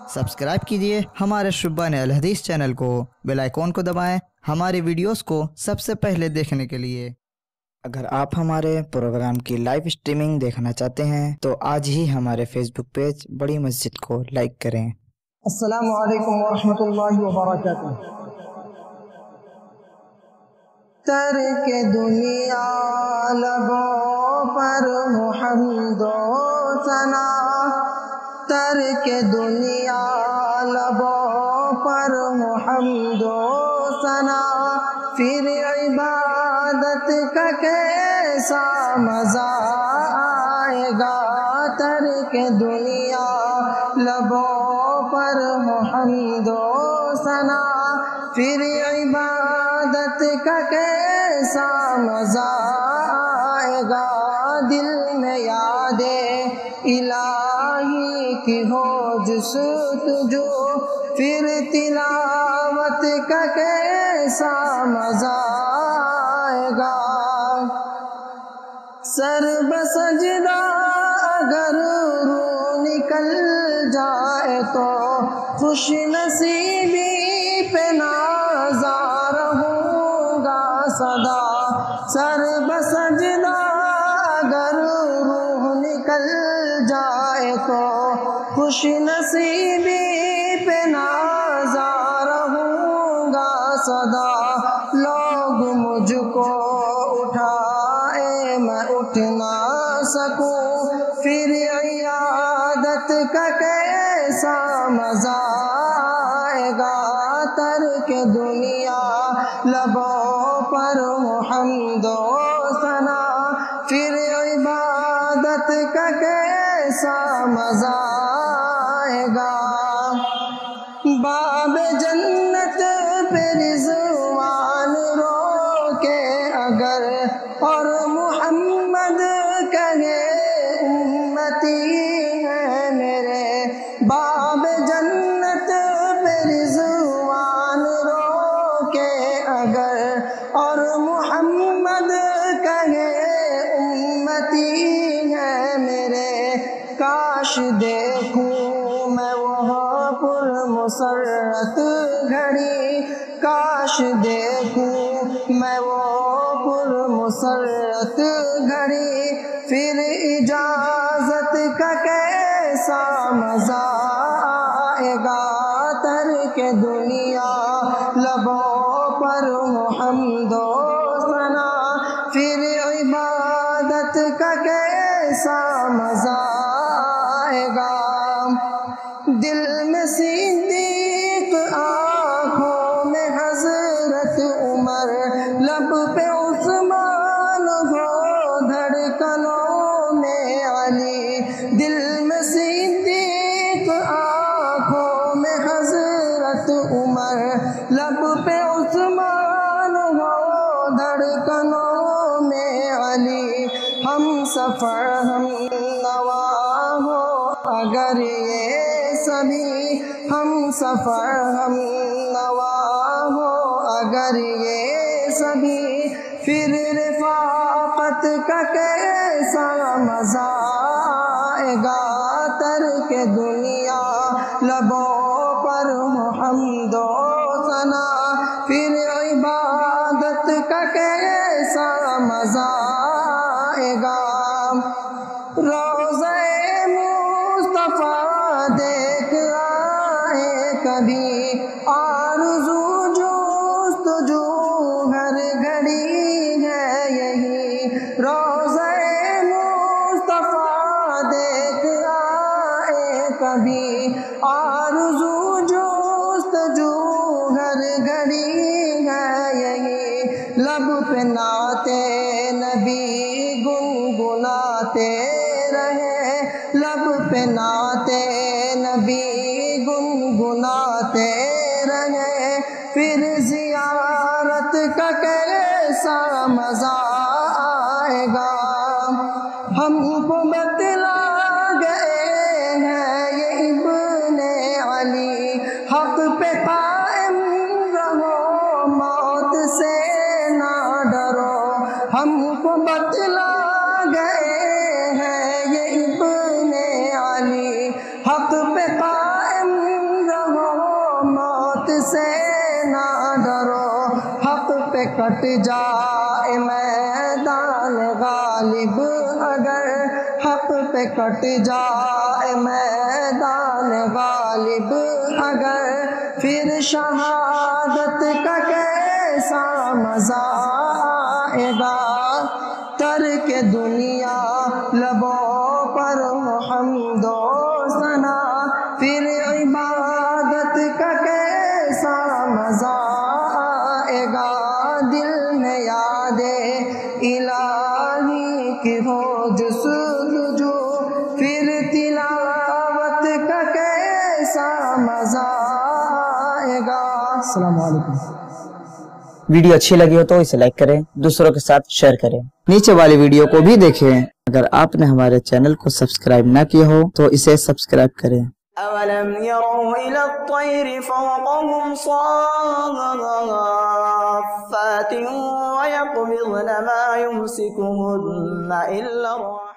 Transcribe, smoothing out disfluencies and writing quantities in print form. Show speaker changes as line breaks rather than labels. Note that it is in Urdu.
سبسکرائب کیجئے ہمارے شبان الحدیث چینل کو، بیل آئیکن کو دبائیں ہمارے ویڈیوز کو سب سے پہلے دیکھنے کے لیے۔ اگر آپ ہمارے پروگرام کی لائیو اسٹریمنگ دیکھنا چاہتے ہیں تو آج ہی ہمارے فیس بک پیج بڑی مسجد کو لائک کریں۔
السلام علیکم ورحمۃ اللہ وبرکاتہ۔ ترک دنیا لبوں پر محمد و ثنا، ترک دنیا لبوں پر محمد و ثنا، پھر عبادت کا کیسا مزہ آئے گا۔ ترک دنیا لبوں پر محمد و ثنا، پھر عبادت کا کیسا مزہ آئے گا۔ دل میں یاد الہی کی ہو جستجو، پھر تلاوت کا کیسا مزہ آئے گا۔ سر بسجدہ اگر روح نکل جائے تو خوش نصیبی پہ نازا رہوں گا صدا۔ سر بسجدہ اگر روح نکل جائے تو خوش نصیبی پہ نازا رہوں گا صدا۔ لوگ مجھ کو اٹھائے میں اٹھ نہ سکوں، پھر عیادت کا کیسا مزہ آئے گا۔ ترک دنیا لبوں پر محمد و ثنا، پھر عبادت کا کیسا مزہ آئے گا۔ باب جنت پہ رضوان روکے اگر، اور محمد کہے امتی ہے میرے، باب جنت پہ رضوان روکے اگر، اور محمد کہے امتی ہے میرے، کاش دیکھوں میں وہ پر مسرت گھڑی، کاش دیکھوں میں وہ پر مسرت گھڑی، پھر اجازت کا کیسا مزہ آئے گا۔ ترک دنیا لبوں پر محمد و ثنا، پھر عبادت کا کیسا مزہ آئے گا۔ دل میں صدیق، آنکھوں میں حضرت عمر، لب پہ عثمان ہو دھڑکنوں میں علی۔ دل میں صدیق، آنکھوں میں حضرت عمر، لب پہ عثمان ہو دھڑکنوں میں علی۔ ہم سفر ہم نوا ہو اگر یہ سبھی، ہم سفر ہم نوا ہو اگر یہ سبھی، پھر رفاقت کا کیسا مزہ آئے گا۔ ترک دنیا لبوں پر محمد و ثنا، پھر عبادت کا کیسا مزہ آئے گا۔ روضہ مصطفیٰ دیکھ آئے کبھی، آرزو جستجو ہر گھڑی ہے یہی۔ روضہ مصطفیٰ دیکھ آئے کبھی، آرزو جستجو ہر گھڑی ہے یہی۔ لب پہ نعت نبی گنگناتے رہے، لب پہ نعت نبی گنگناتے رہے، پھر زیارت کا کیسا مزہ آئے گا۔ ہم کو بتلا گئے ہیں یہ ابن علی، حق پہ قائم رہو موت سے نہ ڈرو۔ ہم کو بتلا گئے ہیں یہ ابن علی، حق پہ قائم موت سے نہ ڈرو، حق پہ کٹ جائے میدان غالب اگر، حق پہ کٹ جائے میدان غالب اگر، پھر شہادت کا کیسا مزہ آئے گا، ترک دنیا لبوں پر حمد و ثنا، پھر عبادت کا کیسا مزہ آئے گا، دل میں یاد الہی کی ہو جستجو، پھر تلاوت کا کیسا مزہ آئے گا۔ السلام علیکم۔
ویڈیو اچھی لگی ہو تو اسے لائک کریں، دوسروں کے ساتھ شیئر کریں، نیچے والی ویڈیو کو بھی دیکھیں۔ اگر آپ نے ہمارے چینل کو سبسکرائب نہ کیا ہو تو اسے سبسکرائب کریں۔
أَوَلَمْ يَرَوْا إِلَى الطَّيْرِ فَوْقَهُمْ صَافَّاتٍ وَيَقْبِضْنَ مَا يُمْسِكُهُنَّ إِلَّا الرَّحْمَنُ